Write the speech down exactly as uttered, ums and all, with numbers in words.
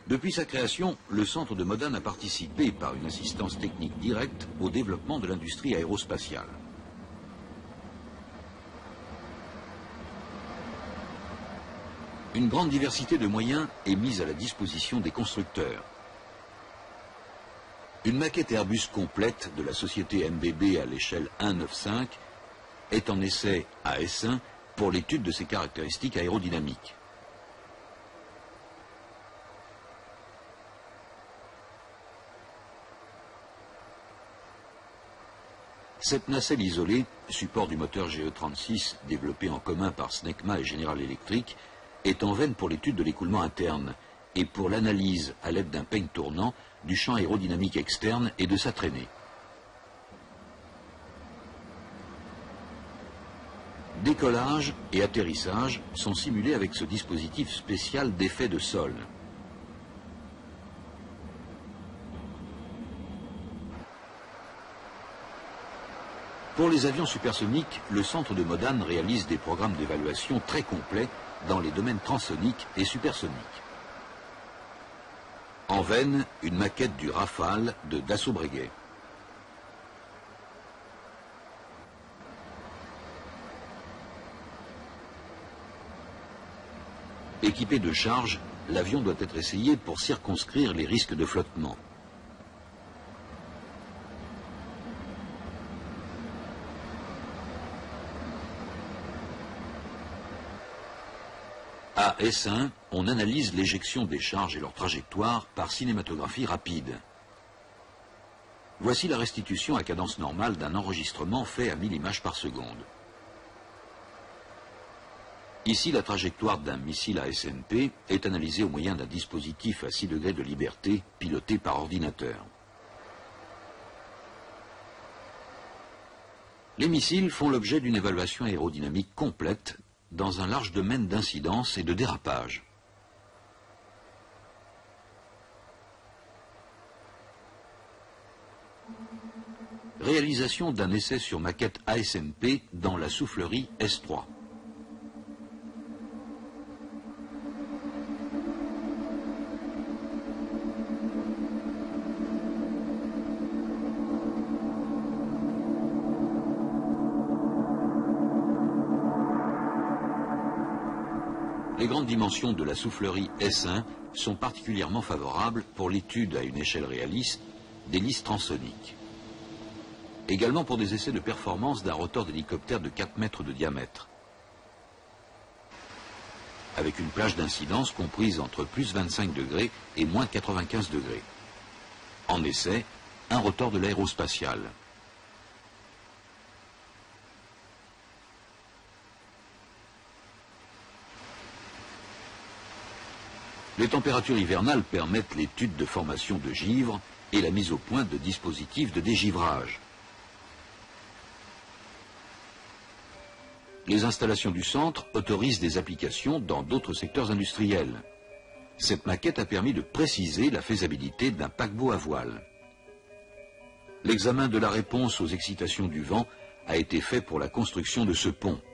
Depuis sa création, le centre de Modane a participé par une assistance technique directe au développement de l'industrie aérospatiale. Une grande diversité de moyens est mise à la disposition des constructeurs. Une maquette Airbus complète de la société M B B à l'échelle un neuf cinq est en essai à Essin pour l'étude de ses caractéristiques aérodynamiques. Cette nacelle isolée, support du moteur G E trente-six développé en commun par Snecma et General Electric, est en veine pour l'étude de l'écoulement interne et pour l'analyse à l'aide d'un peigne tournant du champ aérodynamique externe et de sa traînée. Décollage et atterrissage sont simulés avec ce dispositif spécial d'effet de sol. Pour les avions supersoniques, le centre de Modane réalise des programmes d'évaluation très complets dans les domaines transoniques et supersoniques. En veine, une maquette du Rafale de Dassault Breguet. Équipé de charges, l'avion doit être essayé pour circonscrire les risques de flottement. À Essin, on analyse l'éjection des charges et leur trajectoire par cinématographie rapide. Voici la restitution à cadence normale d'un enregistrement fait à mille images par seconde. Ici, la trajectoire d'un missile à S N P est analysée au moyen d'un dispositif à six degrés de liberté piloté par ordinateur. Les missiles font l'objet d'une évaluation aérodynamique complète dans un large domaine d'incidence et de dérapage. Réalisation d'un essai sur maquette A S M P dans la soufflerie S trois. Les grandes dimensions de la soufflerie S un sont particulièrement favorables pour l'étude à une échelle réaliste d'hélices transoniques. Également pour des essais de performance d'un rotor d'hélicoptère de quatre mètres de diamètre, avec une plage d'incidence comprise entre plus vingt-cinq degrés et moins quatre-vingt-quinze degrés. En essai, un rotor de l'aérospatiale. Les températures hivernales permettent l'étude de formation de givre et la mise au point de dispositifs de dégivrage. Les installations du centre autorisent des applications dans d'autres secteurs industriels. Cette maquette a permis de préciser la faisabilité d'un paquebot à voile. L'examen de la réponse aux excitations du vent a été fait pour la construction de ce pont.